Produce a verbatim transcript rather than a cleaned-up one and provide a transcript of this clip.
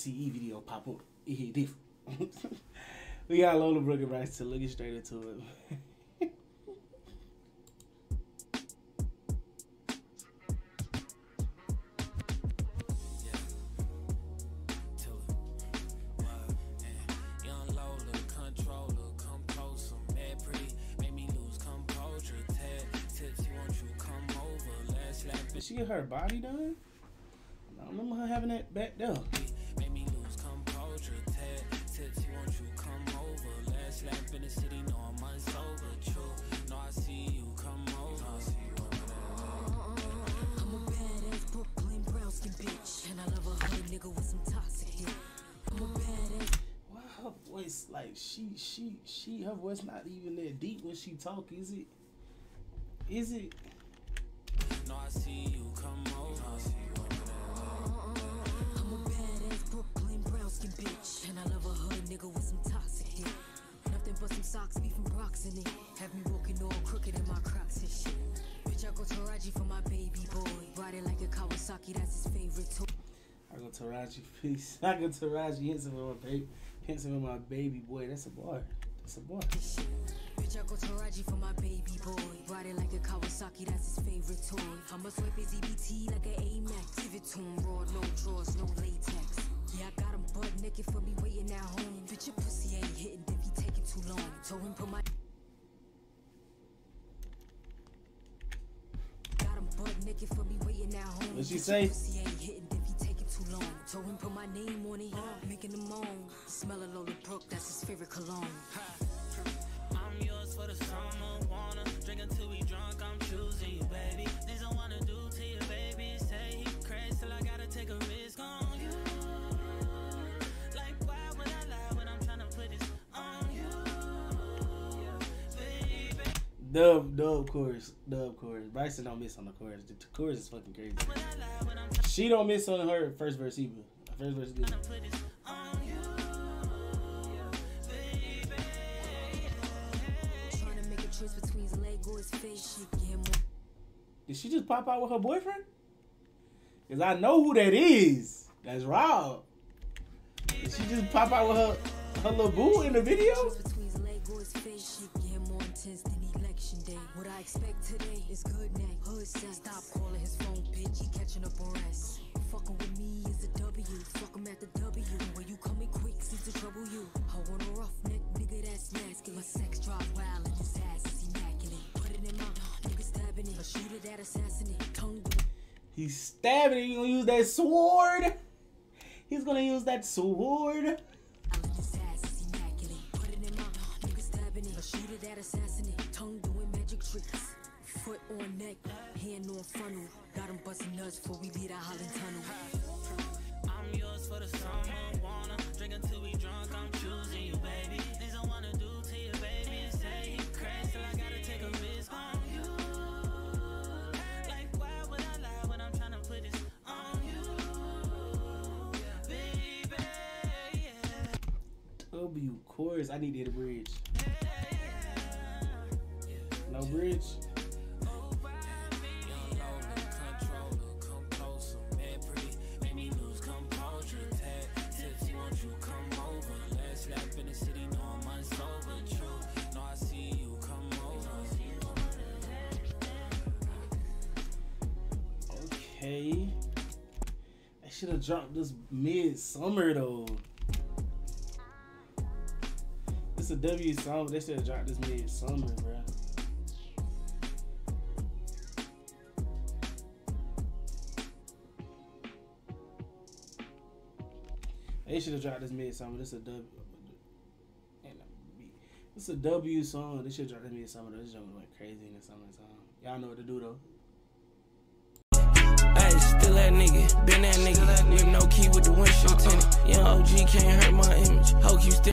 C E video pop up. It hit different. We got Lola, Brooke, and Bryson, so looking straight into it. Did she get her body done? I don't remember her having that back there. Make me lose composure. Tips, you want you come over. Last lap in the city, no I'm unsober. True, no I see you come over. I'm a badass Brooklyn brown skin bitch, and I love a hood nigga with some toxic hit. I'm a badass. Why her voice like she she she her voice not even that deep when she talk? Is it? Is it? No, I see you come over. I'm a badass Brooklyn brown skin bitch, and I love a hood nigga with some toxic hit. Nothing but some socks, beef and rocks in it. Have me walking all crooked in my Crocs and shit. Bitch, I go Taraji for my baby boy. Riding like a Kawasaki, that's his favorite toy. I go Taraji, please. I go Taraji, handsome with my baby, handsome with my baby boy. That's a boy. That's a boy. Bitch, I go Taraji for my baby boy. Riding like a Kawasaki, that's his favorite toy. I'ma swipe his E B T like an A MAX. Give it to him raw, no drawers, no latex. Yeah, I got him butt naked for me waiting at home. Bitch, your pussy ain't hitting if he taking too long. Told him put my got him butt naked for me waiting at home. What'd she say? Pussy ain't hitting if he taking too long. Told him put my name on it, making him moan. Smell a Lola Brooke, that's his favorite cologne. I'm yours for the summer, wanna drink until we drunk, I'm choosing you, baby. Things I wanna do to you, baby. Say he crazy till I gotta take a risk on you. Like, why would I lie when I'm trying to put this on you, baby? Dub, dub chorus, dub chorus. Bryson don't miss on the chorus. The chorus is fucking crazy. She don't miss on her first verse either. Her first verse is good. Between his leg or his face, she get more. Did she just pop out with her boyfriend? Cause I know who that is. That's Rob. Did she just pop out with her her little boo in the video? Between his leg or his face, she get more intense than election day. What I expect today is good neck. Hood said stop calling his phone, bitch. He catching up on rest. Fucking with me is a W. Fuck him at the W. When you coming quick, seems to trouble you. I want a rough neck nigga that's masculine. My sex drive wild and his ass is immaculate. Put it in my nigga stabbing it. A shooter that assassinate. Tongue. He's stabbing it. He's gonna use that sword. He's gonna use that sword. His ass is immaculate. Put it in my nigga stabbing it. A shooter that assassinate. Tongue doing magic tricks. Foot on neck, hand on funnel. Got him busting nuts before we leave that Holland tunnel. I'm yours for the summer, wanna drink until we drunk, I'm choosing you, baby. Things I wanna do to you, baby. Say you crazy till I gotta take a risk on you. Like, why would I lie when I'm trying to put this on you, baby? Yeah. W chorus. I need to hit a bridge. No bridge. Okay. I should have dropped this mid-summer though. It's a W song, but they should have dropped this mid-summer, bro. They should have dropped this mid-summer. This is a W. This is a W song. They should have dropped this mid-summer. This jump went crazy in the summertime. Y'all know what to do though. Hey, still that nigga, been that nigga, with no key with the windshield tinted. Young O G can't hurt my image. Hope you still.